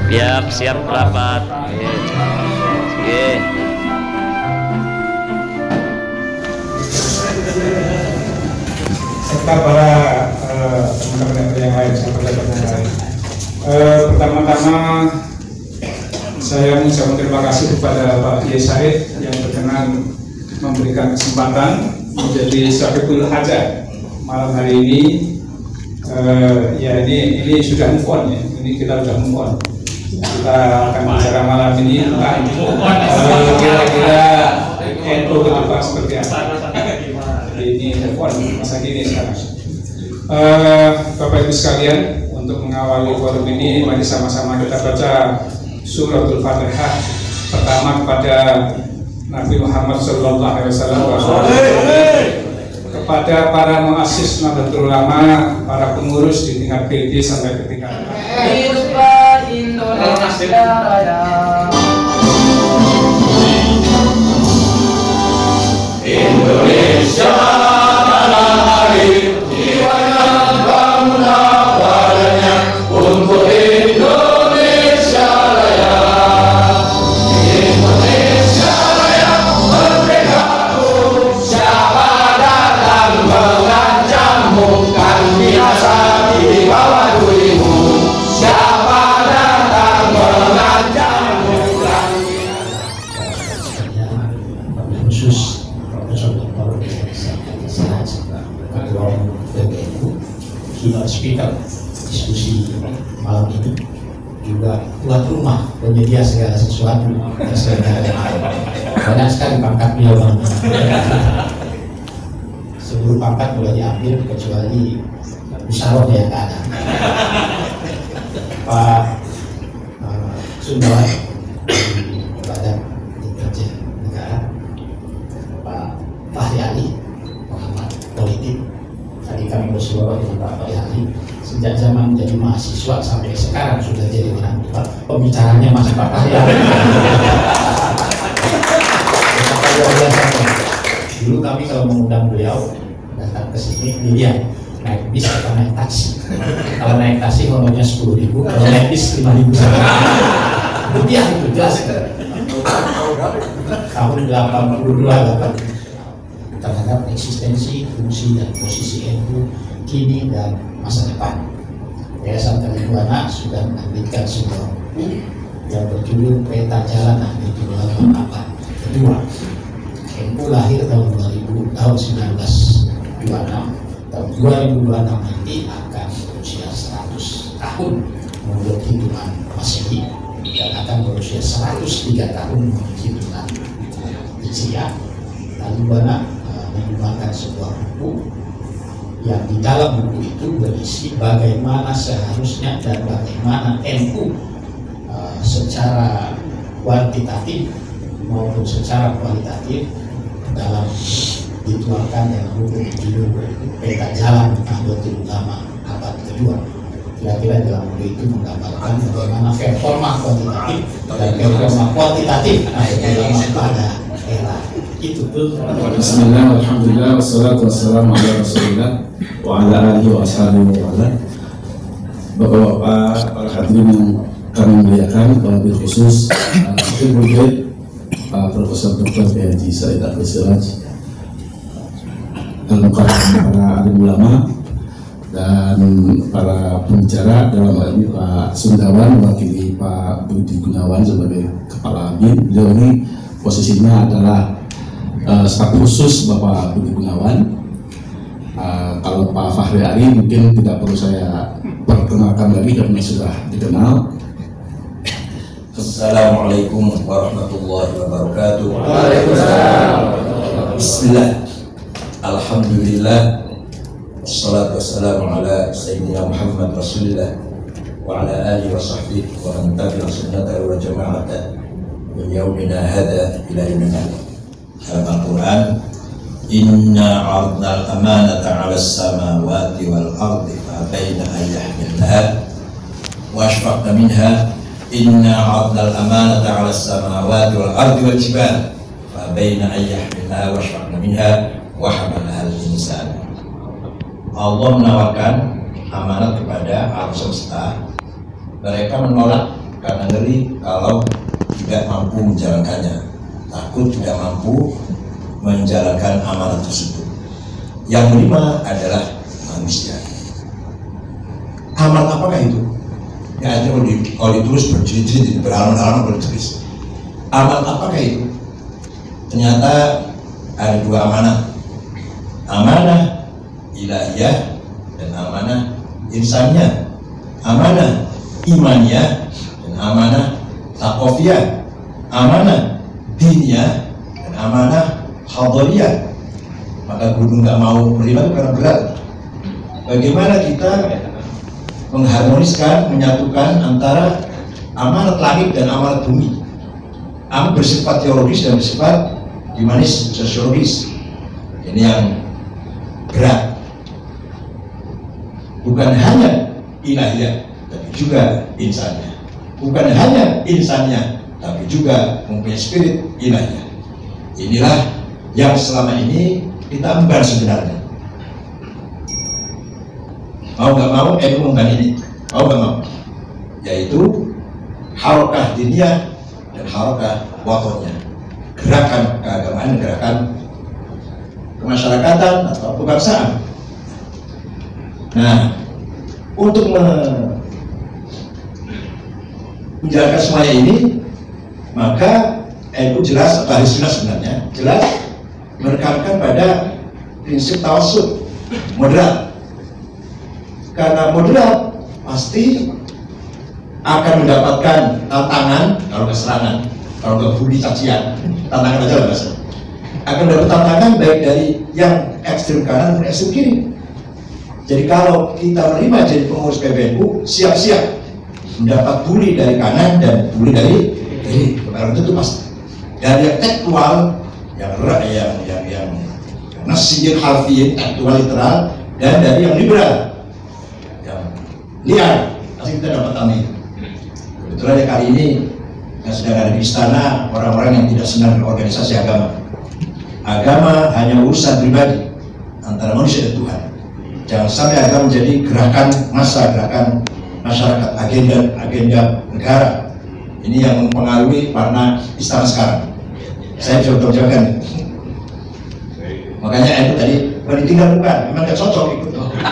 Siap rapat. Oke. Serta para teman-teman yang lain, sahabat-sahabat yang lain. Pertama-tama saya mengucapkan terima kasih kepada Pak Kiai Said yang berkenan memberikan kesempatan menjadi Syafiqul Hajat malam hari ini. Ya ini sudah move on ya, ini kita sudah move on. Kita akan bicara malam ini tentang kira-kira NU ke depan seperti apa. Ini move on masa kini sekarang. Bapak Ibu sekalian, untuk mengawali forum ini, mari sama-sama kita baca suratul Fatihah pertama kepada Nabi Muhammad SAW, kepada para muassis Nahdlatul Ulama, para pengurus di tingkat PD sampai ke tingkat Indonesia Raya. Indonesia tanah air, jiwanya bangga padanya untuk Indonesia Raya. Indonesia Raya merdeka, siapa datang mengancammu kan biasa di bawah durimu. Siapa datang mengancammu kan khusus Profesor Dr. Ketua Umum PBNU, keynote speaker diskusi malam ini, juga tuan rumah penyedia segala sesuatu. Banyak sekali pangkat beliau. Seluruh pangkat boleh diambil kecuali musyawarah yang ada. Pak Sundawan di Badan Intelijen Negara, Pak Fahri Ali, pengamat politik. Tadi kami bersuara dengan Pak Fahri Ali sejak zaman menjadi mahasiswa sampai sekarang sudah jadi orang tua. Pembicaranya masih Pak Fahri Ali. Dulu kami kalau mengundang beliau datang ke sini, dia naik bis atau naik taksi. Kalau naik taksi ngomongnya 10.000, kalau naik bis 5.000. Rupiah itu jelas. Tahun 82 terhadap eksistensi, fungsi dan posisi NU kini dan masa depan. Yayasan Tribuana sudah menerbitkan sebuah buku yang berjudul Peta Jalan Nahdlatul Ulama Abad Kedua. NU lahir tahun 2000, tahun 1926. Tahun 2026 nanti akan berusia 100 tahun menurut hitungan Masehi dan akan berusia 103 tahun menurut hitungan Hijriah. Lalu Bana menyumbangkan sebuah buku yang di dalam buku itu berisi bagaimana seharusnya dan bagaimana NU secara kuantitatif maupun secara kualitatif dalam dituangkan dalam buku judul Peta Jalan Nahdlatul Ulama Abad Kedua. Kira-kira dalam buku itu menggambarkan bagaimana performa kuantitatif dan performa kuantitatif Nahdlatul Ulama pada era itu. Bismillah, alhamdulillah, wassalatu wassalamu ala rasulillah wa ala alihi wa ashabihi wa ala. Bapak-bapak, para hadirin yang kami muliakan, wabil khusus Profesor Dr. PhD Said Abdul Siraj, dan para alim ulama dan para pembicara dalam hal ini Pak Sundawan mewakili Pak Budi Gunawan sebagai kepala BIN. Beliau ini posisinya adalah staf khusus Bapak Budi Gunawan. Kalau Pak Fahri Ali mungkin tidak perlu saya perkenalkan lagi karena sudah dikenal. Assalamualaikum warahmatullahi wabarakatuh. Waalaikumsalam. Bismillah. Alhamdulillah. Wassalatu wassalamu ala Sayyidina Muhammad Rasulillah wa ala alihi wa sahbihi wa man tabi'a sunnatahu wa jama'ata min yaumina hadha ila yaumina. Dalam Al-Quran, inna 'aradna al-amanata 'ala as-samawati wal ardi fa baina an yahmilnaha wa ashfaqna minha. Inna 'aradna al-amanata 'ala as-samawati wal ardi wal jibal fa baina an yahmilnaha wa ashfaqna minha wa hamalaha al-insan. Allah menawarkan amanat kepada alam semesta. Mereka menolak karena ngeri kalau tidak mampu menjalankannya, takut tidak mampu menjalankan amanat tersebut. Yang kelima adalah manusia. Amanat apakah itu? Ya, kalau ditulis berjilid-jilid, berhalaman-halaman bertulis. Amanat apakah itu? Ternyata ada dua amanah. Amanah ilahiyah dan amanah insaniyah. Amanah imaniyah dan amanah taqofiyah. Amanah diniyah dan amanah hadariyah. Maka guru nggak mau menerima itu karena berat. Bagaimana kita mengharmoniskan, menyatukan antara amanat langit dan amanat bumi. Amanat bersifat teologis dan bersifat humanis, sosiologis. Ini yang berat. Bukan hanya ilahiyah, tapi juga insaniyah. Bukan hanya insaniyah, tapi juga mempunyai spirit ilahiyah. Inilah yang selama ini kita emban sebenarnya. Mau nggak mau, umumkan ini. Mau nggak mau, yaitu harokah diniyah dan harokah watonnya, gerakan keagamaan, gerakan kemasyarakatan atau kebangsaan. Nah, untuk menjalankan semuanya ini, maka NU jelas, atau Ahli Sunnah sebenarnya jelas menekankan pada prinsip tawassul, moderat. Karena moderat pasti akan mendapatkan tantangan, kalau nggak serangan, kalau nggak bully cacian, tantangan aja lah bahasa. Akan dapat tantangan baik dari yang ekstrem kanan maupun ekstrem kiri. Jadi kalau kita menerima jadi pengurus PBNU, siap-siap mendapat bully dari kanan dan bully dari kiri. Kalau itu pasti. Dari yang tekstual, yang nasiyin harfiyin, tekstual literal, dan dari yang liberal, yang liar, pasti kita dapat tampil. Kebetulan kali ini yang sedang ada di istana orang-orang yang tidak senang dengan organisasi agama. Agama hanya urusan pribadi antara manusia dan Tuhan. Jangan sampai agama menjadi gerakan massa, gerakan masyarakat, agenda negara. Ini yang mempengaruhi warna istana sekarang. Saya bisa bertanggung. Makanya itu tadi ditinggal bukan, memang gak cocok ikut.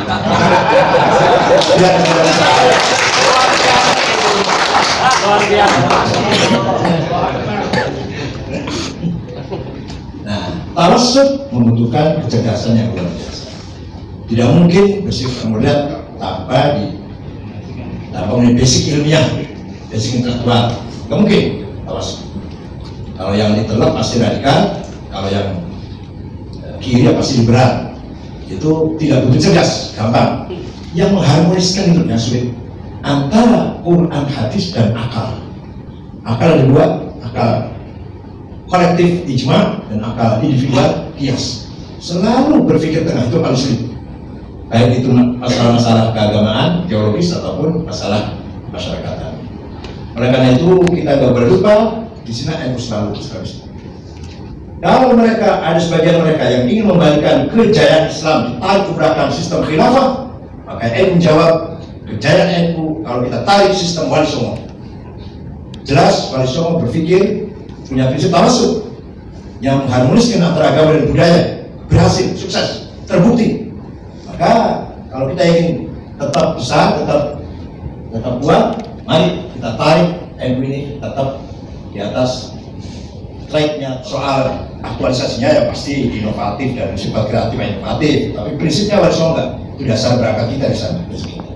Nah, tawassul membutuhkan kecerdasan yang luar biasa. Tidak mungkin bersifat moderat tanpa memiliki basic ilmiah, basic intelektual. Tidak mungkin tawassul. Kalau yang ditelep pasti radikal, kalau yang kiri pasti liberal. Itu tidak butuh cerdas, gampang. Yang mengharmoniskan itu yang sulit antara Quran, hadis dan akal. Akal ada dua, akal kolektif ijma dan akal individual kias. Selalu berpikir tengah itu paling sulit. Baik itu masalah-masalah keagamaan, teologis ataupun masalah masyarakatan. Oleh karena itu kita nggak boleh lupa di sini NU selalu habis. Kalau mereka ada sebagian mereka yang ingin membalikan kejayaan Islam ditarik ke belakang sistem khilafah, maka NU menjawab kejayaan NU kalau kita tarik sistem Wali Songo. Jelas Wali Songo berpikir punya prinsip tawassul yang mengharmoniskan antara agama dan budaya, berhasil, sukses, terbukti. Maka kalau kita ingin tetap besar, tetap kuat, mari kita tarik NU ini tetap di atas tracknya. Soal aktualisasinya ya pasti inovatif dan bersifat kreatif dan inovatif, tapi prinsipnya Wali Songo enggak. Itu dasar berangkat kita di sana.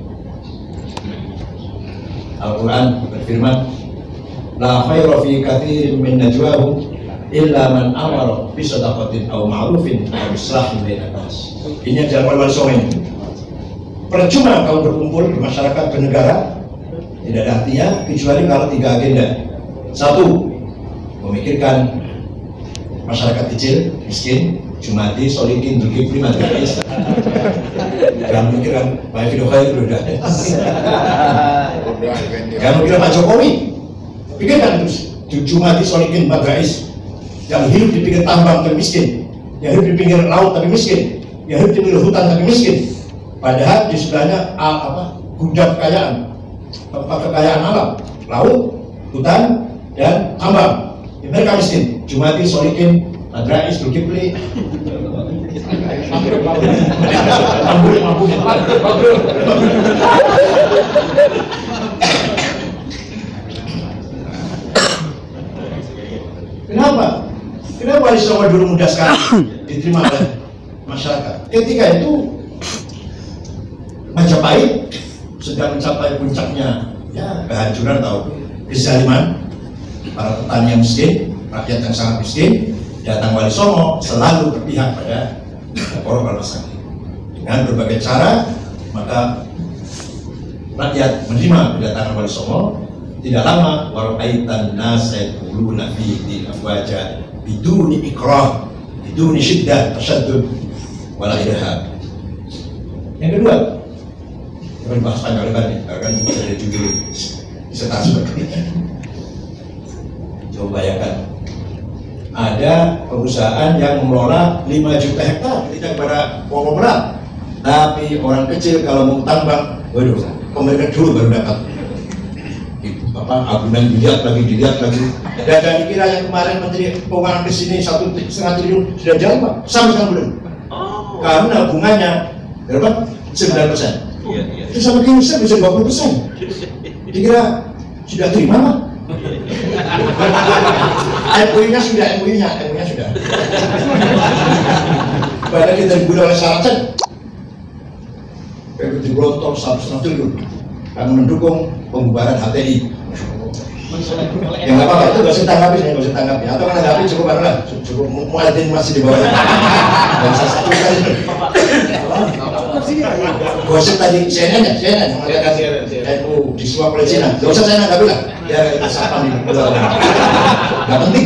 Al-Quran berfirman, la khayra fi katsirin min najwahum illa man amara bi shadaqatin aw ma'rufin aw islahin bainan nas. Ini jawaban Wali Songo ini. Percuma kalau berkumpul di masyarakat bernegara, tidak ada artinya kecuali kalau tiga agenda. Satu, memikirkan masyarakat kecil, miskin, Jumadi, Solikin, Zulkifli, Madrais. Jangan memikirkan Pak Fido Khair udah. Jangan memikirkan Pak Jokowi. Pikirkan terus Jumadi, Solikin, Madrais yang hidup di pinggir tambang tapi miskin, yang hidup di pinggir laut tapi miskin, yang hidup di pinggir hutan tapi miskin. Padahal di sebelahnya gudang kekayaan, tempat kekayaan alam. laut, hutan, dan tambang. Ya, mereka miskin. Jumati, Solikin, Adrais, Zulkifli, Kenapa? Kenapa Wali Songo dulu mudah sekali diterima oleh masyarakat? Ketika itu Majapahit sedang mencapai puncaknya ya kehancuran atau kezaliman, para petani yang miskin, rakyat yang sangat miskin. Datang Wali Songo selalu berpihak pada korban masyarakat dengan berbagai cara. Maka rakyat menerima kedatangan Wali Songo. Tidak lama waraitan nasa yaquluna fi afwaja biduni ikrah biduni syiddah tashaddud wala irhab. Yang kedua, kita bahas panjang lebar nih, akan bisa ada judul disertasi seperti ini. Coba bayangkan, ada perusahaan yang mengelola 5 juta hektar ketika kepada konglomerat, tapi orang kecil kalau mau tambang, waduh, pemerintah dulu baru dapat agunan dilihat lagi. Dan dikira yang kemarin Menteri Keuangan kesini 1,5 triliun sudah jauh Pak, sampai sekarang belum. Karena bunganya berapa? 9%. Itu sama kayak bisa 20%. Dikira sudah terima Pak. MUI-nya sudah. Padahal kita diburu oleh Saracen. Di Brontor 1,5 triliun karena mendukung pembubaran HTI. Ya nggak apa-apa, itu nggak usah tanggapi, atau kan tanggapi cukup baru lah, cukup muadzin masih di bawah. Dan saya satu kali. Gosip tadi CNN mengatakan NU disuap oleh Cina. Nggak usah saya tanggapi lah, ya kita sapa nih. Nggak penting.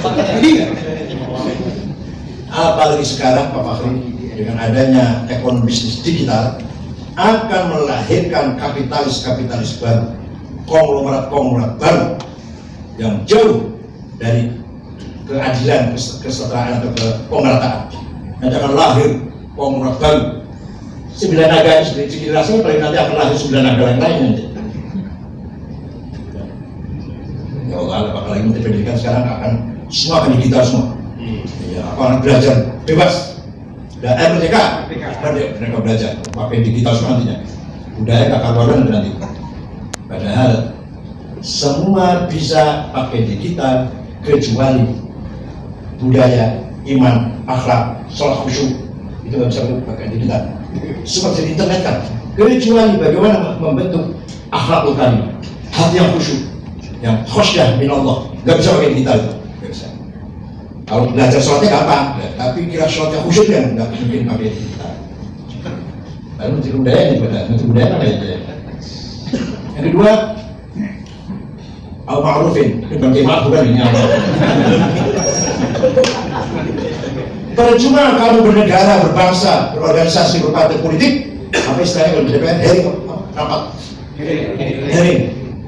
Apalagi sekarang Pak Fakhri dengan adanya ekonomi bisnis digital akan melahirkan kapitalis baru, konglomerat baru yang jauh dari keadilan, kesetaraan atau pemerataan. Nanti akan lahir konglomerat baru. 9 naga itu sedikit rasanya paling nanti akan lahir 9 naga yang lain nanti. Ya Allah, apalagi Menteri Pendidikan sekarang akan semua akan digital semua. Ya, akan belajar bebas. Dan mereka belajar pakai digital semua nantinya. Budaya kakak karuan nanti. Padahal semua bisa pakai digital kecuali budaya, iman, akhlak, sholat khusyuk itu nggak bisa pakai digital. Seperti di internet kan. Kecuali bagaimana membentuk akhlak utama, hati yang khusyuk, yang khusyah min Allah, nggak bisa pakai digital. Kalau belajar sholatnya gampang, ya, tapi kira sholatnya khusyuk yang nggak mungkin pakai digital. Lalu menteri budaya ini menteri budaya apa ya? Yang kedua, al-ma'rufin, bagaimana bukan ini apa? Percuma kamu bernegara, berbangsa, berorganisasi, berpartai politik, apa istilahnya kalau di DPR, rapat, hearing.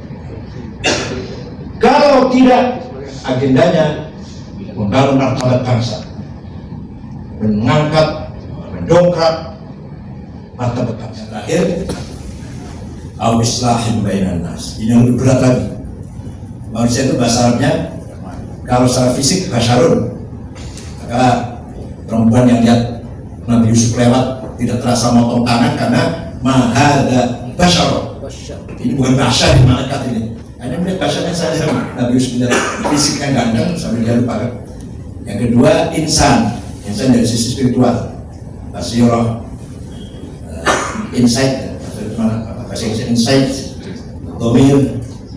Kalau tidak, agendanya membangun martabat bangsa, mengangkat, mendongkrak martabat bangsa. Terakhir, al-islahin bainan nas. Ini yang lebih berat lagi. Manusia itu bahasa Arabnya, kalau secara fisik basyarun, maka perempuan yang lihat Nabi Yusuf lewat tidak terasa motong tangan karena mahada basyarun. Ini bukan basyar, malaikat ini. Hanya melihat basyarnya saja. Nabi Yusuf lihat fisiknya ganteng sampai dia lupa. Yang kedua, insan dari sisi spiritual, basirah, insight, bahasa insight, domir,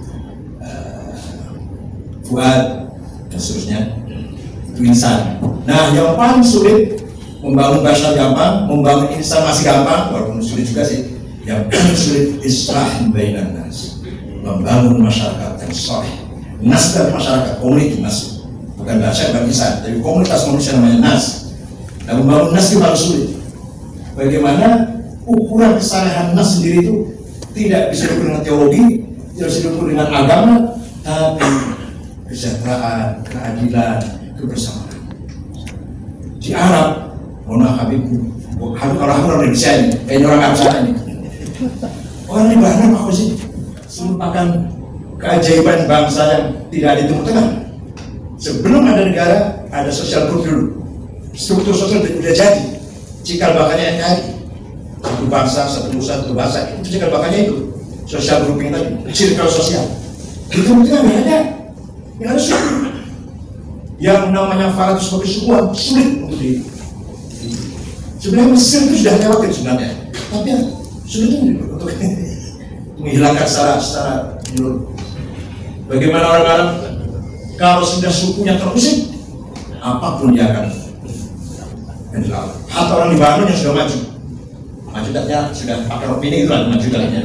fuad, dan seterusnya. Itu insan. Nah, yang paling sulit membangun basyar gampang, membangun insan masih gampang, walaupun sulit juga sih. Yang paling sulit islah bainan nas, membangun masyarakat yang saleh. Nas dari masyarakat, komunitas. Bukan basyar, bukan insan, tapi komunitas manusia namanya nas. Dan membangun nas itu paling sulit. Bagaimana ukuran kesalehan nas sendiri itu tidak bisa diukur dengan teologi, tidak bisa diukur dengan agama, tapi kesejahteraan, keadilan, kebersamaan. Di Arab, mohon maaf Habibku, kalau aku orang Indonesia ini, kayaknya orang Arab sana ini, orang di Barat apa sih? Merupakan keajaiban bangsa yang tidak ada di Timur Tengah. Sebelum ada negara, ada sosial grup dulu. Struktur sosial sudah jadi. Cikal bakalnya NKRI. Satu bangsa, satu nusa, satu bahasa. Itu cikal bakalnya itu. Sosial grouping tadi, circle sosial. Di Timur Tengah nggak ada. Nggak ada suku. Yang namanya Faratus sebagai suku sulit untuk sebenarnya Mesir itu sudah lewatin sebenarnya. Tapi ya, sulit untuk menghilangkan secara menurut. Bagaimana orang Arab kalau sudah sukunya terusik, apapun dia akan menjawab. Hatta orang Libanon yang sudah maju datnya sudah pakai opini itu lah maju datnya.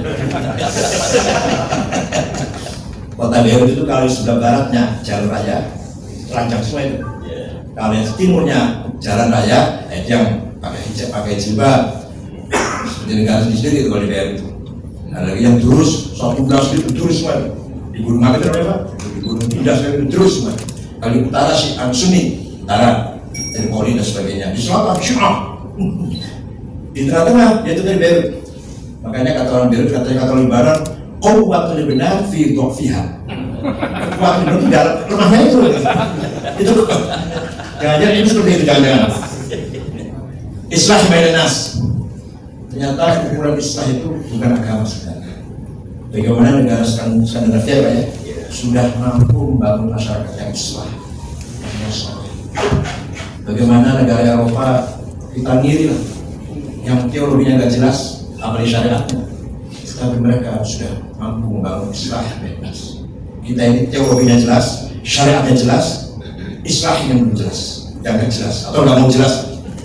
Kota Beirut itu kalau sudah baratnya jalan raya terancam semua itu. Kalau yang timurnya jalan raya, yang pakai jilbab seperti negara sendiri itu kalau di Beirut itu. Nah, lagi yang terus, suatu belas itu terus semua itu. Di Gunung apa itu namanya Pak? Di Gunung Indah itu terus semua. Kalau di utara Sunni, utara Tripoli dan sebagainya. Di selatan Syiah. Di tengah-tengah yaitu dari Beirut. Makanya kata orang Beirut, katanya kata orang Libanon, quwwatul benar fi dha'fiha. Kekuatan itu di dalam lemahnya itu. Itu jangan-jangan ini seperti itu, jangan-jangan. Islah bainan nas. Ternyata ukuran Islam itu bukan agama sebenarnya. Bagaimana negara Skandinavia Pak ya, sudah mampu membangun masyarakat yang Islam. Bagaimana negara Eropa kita ngiri lah, yang teologinya nggak jelas, apalagi syariatnya. Tapi mereka sudah mampu membangun Islam bebas. Kita ini teologinya jelas, syariatnya jelas, Islamnya belum jelas, yang nggak jelas atau nggak mau jelas.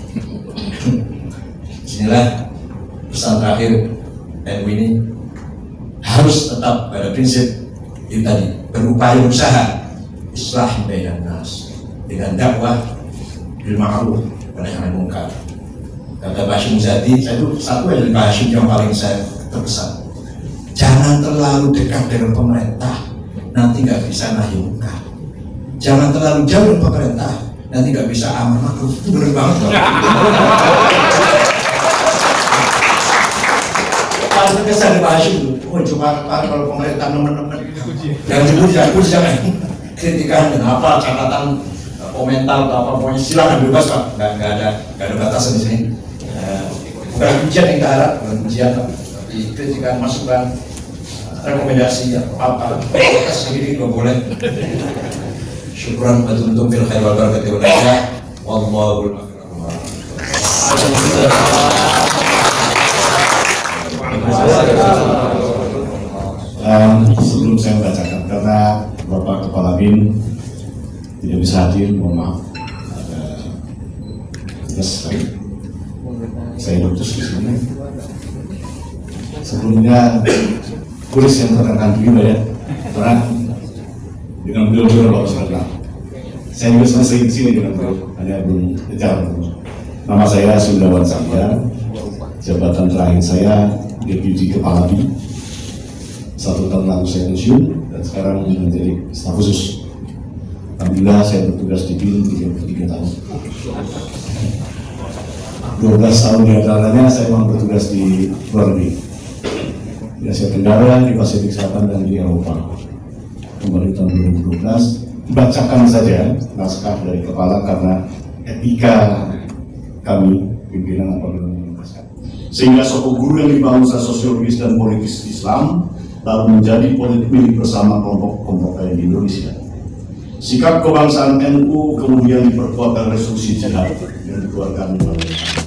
Inilah pesan terakhir NU ini, harus tetap pada prinsip itu tadi, berupaya berusaha islah bainan nas dengan dakwah bil ma'ruf wa nahy anil munkar. Kata Bashir Muzadi, saya itu satu dari Bashir yang paling saya terkesan, jangan terlalu dekat dengan pemerintah, nanti nggak bisa nahi munkar. Jangan terlalu jauh dengan pemerintah, nanti nggak bisa amar ma'ruf. Itu benar banget loh. Paling kesan di Bashir itu, cuma kalau pemerintah nemen-nemen, jangan dipuji, jangan kritikan dan apa catatan komentar atau apa, pokoknya silakan bebas Pak, nggak ada batasan di sini. Bukan pujian yang kita harap, bukan pujian, tapi kritikan, masukan, rekomendasi apa sedikit juga boleh. Syukran untuk fil khair wal barakati wal najah. Wallahul sebelum saya membacakan, karena Bapak Kepala BIN tidak bisa hadir, mohon maaf, ada tugas saya diutus di sini. Sebelumnya tulis yang terkenal juga ya, karena dengan beliau Bapak Sekalian, saya juga selesai di sini dengan beliau, hanya belum kejar. Nama saya Sundawan Sahya, jabatan terakhir saya Deputi Kepala BIN. 1 tahun lalu saya pensiun dan sekarang menjadi staf khusus. Alhamdulillah saya bertugas di BIN 33 tahun. 12 tahun diantaranya saya memang bertugas di luar negeri, di Asia Tenggara, di Pasifik Selatan dan di Eropa. Kembali tahun 2012, bacakan saja naskah dari kepala karena etika kami pimpinan apabila menuntaskan. Sehingga sosok guru yang dibangun secara sosiologis dan politis Islam lalu menjadi politik milik bersama kelompok-kelompok lain di Indonesia. Sikap kebangsaan NU kemudian diperkuat oleh resolusi jihad yang dikeluarkan oleh